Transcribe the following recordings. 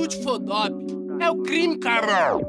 estúdio Fodop. É o crime, caralho.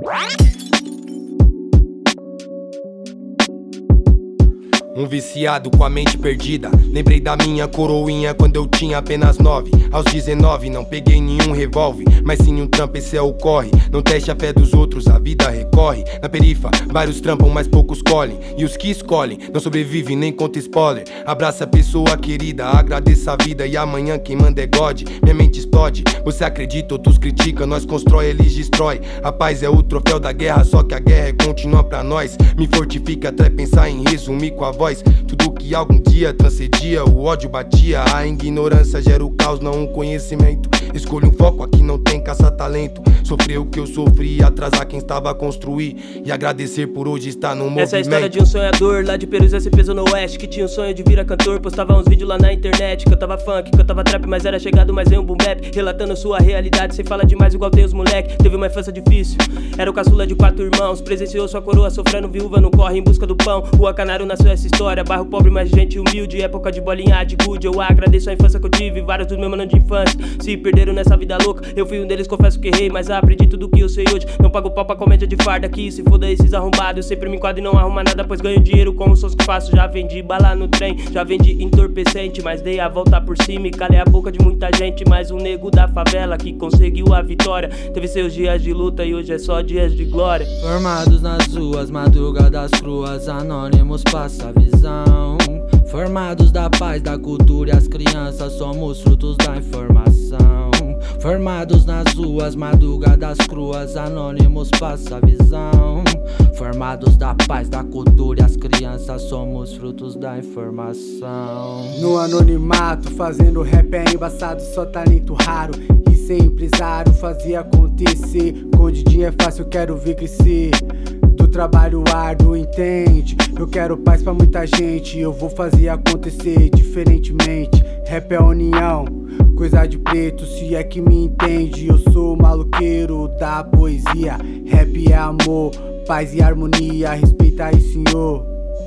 Um viciado com a mente perdida. Lembrei da minha coroinha quando eu tinha apenas 9. Aos 19 não peguei nenhum revólver, mas sim um trampo, esse é o corre. Não teste a fé dos outros, a vida recorre. Na perifa, vários trampam, mas poucos colhem. E os que escolhem, não sobrevivem nem conta spoiler. Abraça a pessoa querida, agradeça a vida. E amanhã quem manda é God, minha mente explode. Você acredita, outros criticam, nós constrói, eles destrói. A paz é o troféu da guerra, só que a guerra é contínua pra nós. Me fortifica até pensar em resumir com a voz. Tudo que algum dia transcedia, o ódio batia. A ignorância gera o caos, não o conhecimento. Escolha um foco, aqui não tem caça-talento. Sofrer o que eu sofri, atrasar quem estava a construir. E agradecer por hoje estar no movimento. Essa é a história de um sonhador lá de Perus, esse peso no oeste, que tinha o sonho de virar cantor. Postava uns vídeos lá na internet, cantava funk, cantava trap, mas era chegado mais em um boom bap. Relatando sua realidade, sem fala demais igual tem os moleque. Teve uma infância difícil, era o caçula de 4 irmãos. Presenciou sua coroa sofrendo, viúva no corre em busca do pão. Rua Canário nasceu essa história, bairro pobre mas gente humilde. Época de bolinha de good, eu agradeço a infância que eu tive. Vários dos meus manos de infância se perderam nessa vida louca. Eu fui um deles, confesso que errei, mas aprendi tudo que eu sei hoje. Não pago pau pra comédia de farda aqui, se foda esses arrombados. Eu sempre me enquadro e não arruma nada, pois ganho dinheiro com os sons que faço. Já vendi bala no trem, já vendi entorpecente, mas dei a volta por cima e calei a boca de muita gente. Mais um nego da favela que conseguiu a vitória. Teve seus dias de luta e hoje é só dias de glória. Formados nas ruas, madrugadas cruas, anônimos passa a visão. Formados da paz, da cultura e as crianças somos frutos da informação. Formados nas ruas, madrugadas cruas, anônimos passa a visão. Formados da paz, da cultura e as crianças somos frutos da informação. No anonimato, fazendo rap é embaçado, só talento raro. E sem empresário fazia acontecer. Com dedinho é fácil, quero ver crescer. Do trabalho árduo, entende? Eu quero paz pra muita gente, eu vou fazer acontecer diferentemente. Rap é união, coisa de preto, se é que me entende. Eu sou o maluqueiro da poesia. Rap é amor, paz e harmonia. Respeita aí, senhor.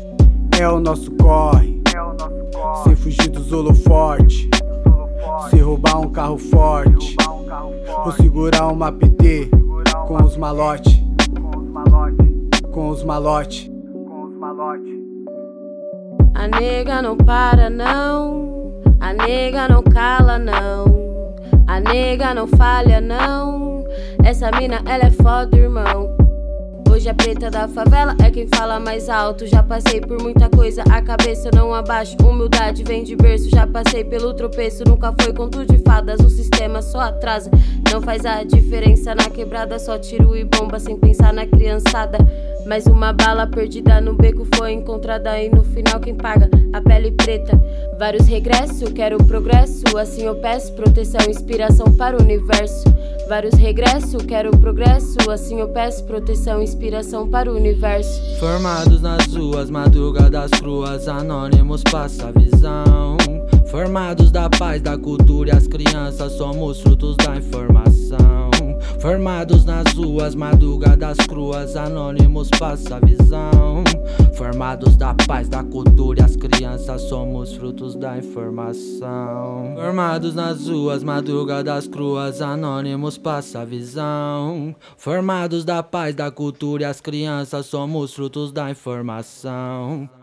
É o nosso corre, sem fugir dos holoforte. Se roubar um carro forte, ou segurar uma PT com os malote. Com os malote. A nega não para não, a nega não cala não, a nega não falha não. Essa mina ela é foda, irmão. Hoje a preta da favela é quem fala mais alto. Já passei por muita coisa, a cabeça não abaixo. Humildade vem de berço, já passei pelo tropeço. Nunca foi conto de fadas, o sistema só atrasa. Não faz a diferença na quebrada, só tiro e bomba sem pensar na criançada. Mais uma bala perdida no beco foi encontrada e no final quem paga? A pele preta. Vários regressos, quero progresso, assim eu peço proteção, inspiração para o universo. Vários regressos, quero progresso, assim eu peço proteção, inspiração para o universo. Formados nas ruas, madrugadas cruas, anônimos passa a visão. Formados da paz, da cultura e as crianças somos frutos da informação. Formados nas ruas, madrugadas cruas, anônimos passa a visão. Formados da paz, da cultura e as crianças somos frutos da informação. Formados nas ruas, madrugadas cruas, anônimos passa a visão. Formados da paz, da cultura e as crianças somos frutos da informação.